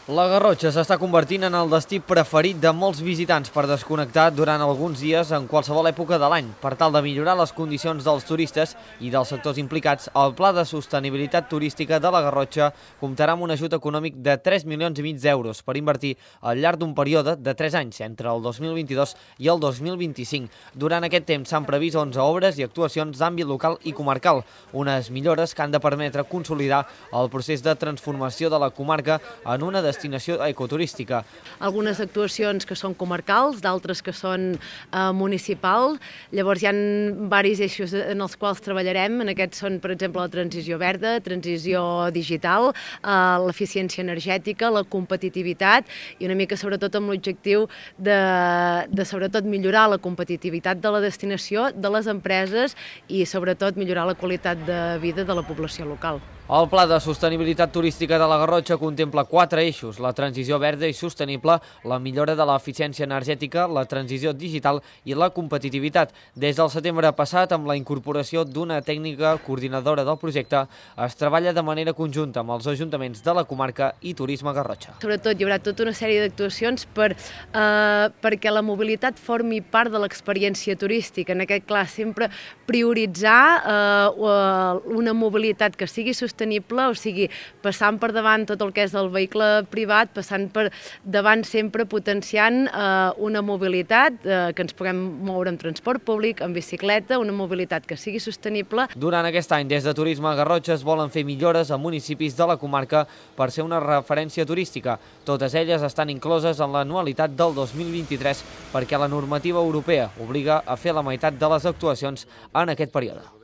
La Garrotxa s'està convertint en el destí preferit de molts visitants per desconnectar durant alguns dies en qualsevol època de l'any. Per tal de millorar les condicions dels turistes i dels sectors implicats, el Pla de Sostenibilitat Turística de la Garrotxa comptarà amb un ajut econòmic de 3,5 milions d'euros per invertir al llarg d'un període de 3 anys, entre el 2022 i el 2025. Durant aquest temps s'han previst 11 obres i actuacions d'àmbit local i comarcal, unes millores que han de permetre consolidar el procés de transformació de la comarca en una destinació ecoturística. Algunes actuacions que són comarcals, d'altres que són municipals. Llavors hi ha diversos eixos en els quals treballarem. En aquests són, per exemple, la transició verda, transició digital, l'eficiència energètica, la competitivitat i una mica sobretot amb l'objectiu de sobretot millorar la competitivitat de la destinació, de les empreses i sobretot millorar la qualitat de vida de la població local. El Pla de Sostenibilitat Turística de la Garrotxa contempla 4 eixos: la transició verda i sostenible, la millora de l'eficiència energètica, la transició digital i la competitivitat. Des del setembre passat, amb la incorporació d'una tècnica coordinadora del projecte, es treballa de manera conjunta amb els ajuntaments de la comarca i Turisme Garrotxa. Sobretot hi haurà tota una sèrie d'actuacions perquè la mobilitat formi part de l'experiència turística. En aquest cas, sempre prioritzar una mobilitat que sigui sostenible, o sigui, passant per davant tot el que és el vehicle privat, passant per davant sempre potenciant una mobilitat que ens puguem moure en transport públic, en bicicleta, una mobilitat que sigui sostenible. Durant aquest any, des de Turisme Garrotxa es volen fer millores a municipis de la comarca per ser una referència turística. Totes elles estan incloses en l'anualitat del 2023 perquè la normativa europea obliga a fer la meitat de les actuacions en aquest període.